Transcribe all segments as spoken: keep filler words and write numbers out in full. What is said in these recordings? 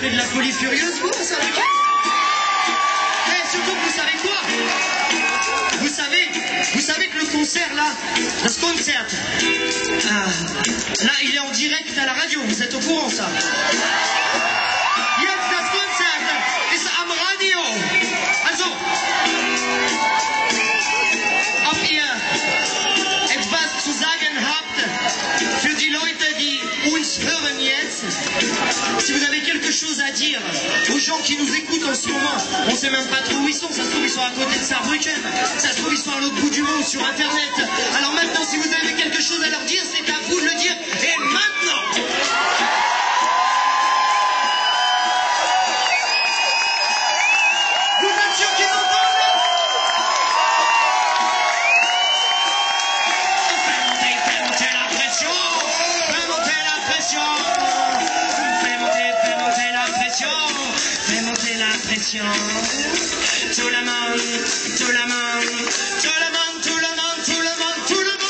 de la folie furieuse, vous, ça va? Et surtout, vous savez quoi? Vous savez, vous savez que le concert, là, das Konzert, ah, là, il est en direct à la radio, vous êtes au courant, ça? Jetzt das Konzert ist am Radio. Also, ob ihr etwas zu sagen habt für die Leute, die uns hören jetzt, si vous avez quelque chose à dire aux gens qui nous écoutent en ce moment, on sait même pas trop où ils sont, ça se trouve ils sont à côté de Saarbrücken, ça se trouve ils sont à l'autre bout du monde sur internet. Alors maintenant, si vous avez quelque chose à leur dire, c'est à vous de le dire, et maintenant! Vous êtes sûr qu'ils entendent? Fais monter, fais monter la pression, fais monter la pression, fais monter, fais monter la pression, fais monter la pression. Tout le monde, tout le monde, tout le monde, tout le monde, tout le monde, tout le monde.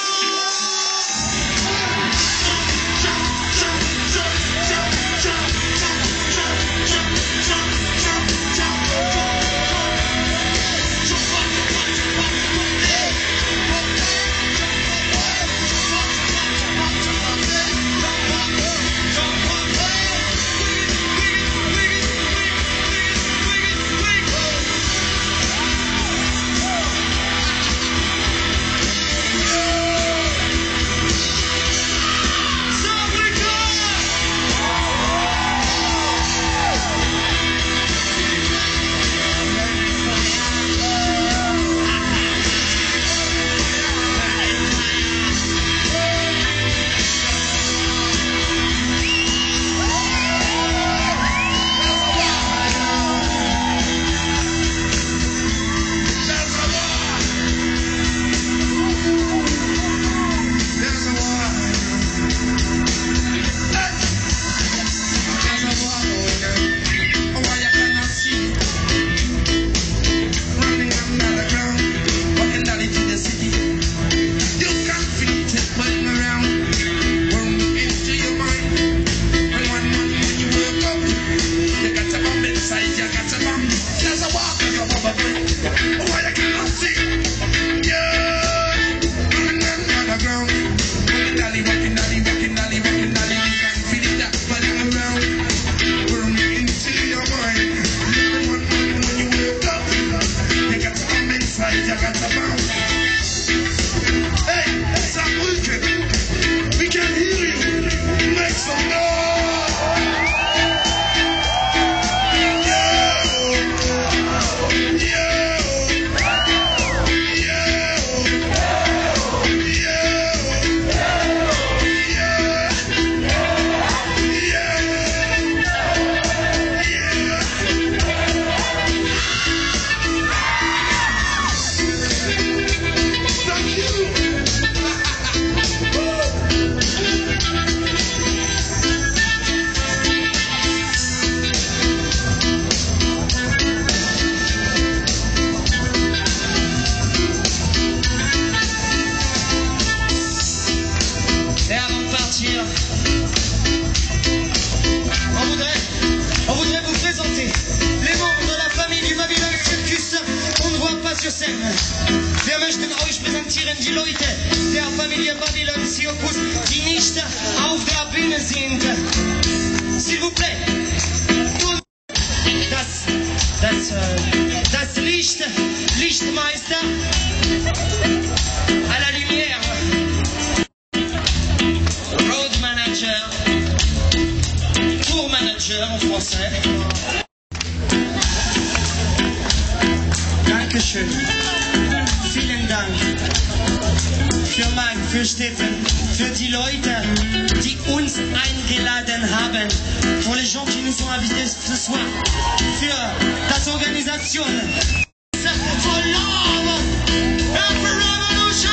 Wir möchten euch präsentieren die Leute der Familie Babylon Circus, die nicht auf der Bühne sind. S'il vous plaît. Das, das, das Licht, Lichtmeister à la lumière. Road Manager, Tour Manager en français. Dankeschön. Vielen Dank für Mann, für Steffen, für die Leute, die uns eingeladen haben, pour les gens qui nous ont invités ce soir, für das Organisation, for love and for revolution.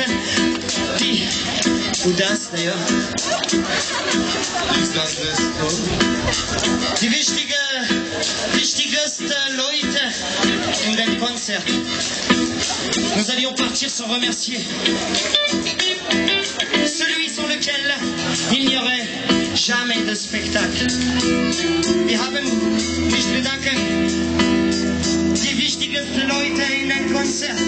die, ou das d'ailleurs, die wichtige, wichtigste Leute in dem Konzert. Nous allions partir sans remercier celui sans lequel il n'y aurait jamais de spectacle. Wir haben nicht bedanken die wichtigsten Leute in einem Konzert.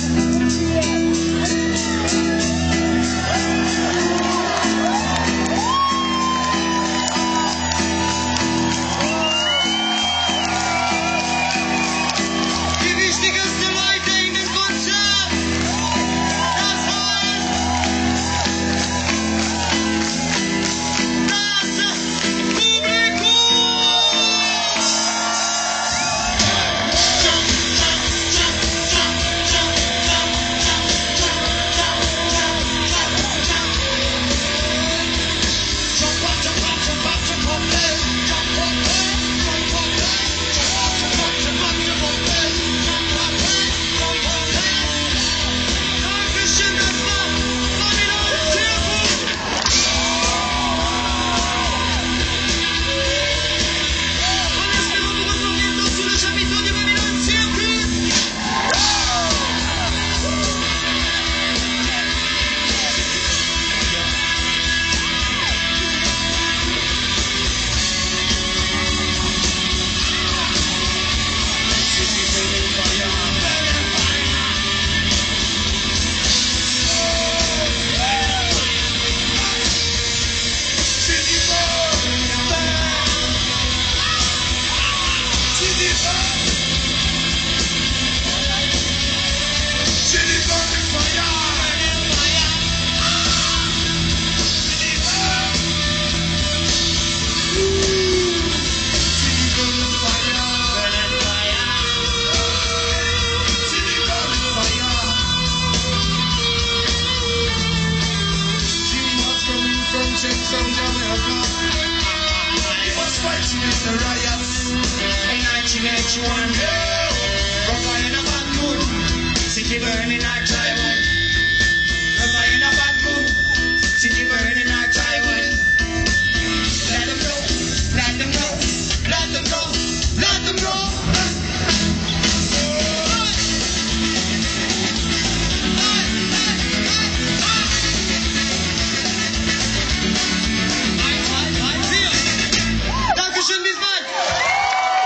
The riots in nineteen eighty-one, from Lion of Moon, city burning like Taiwan.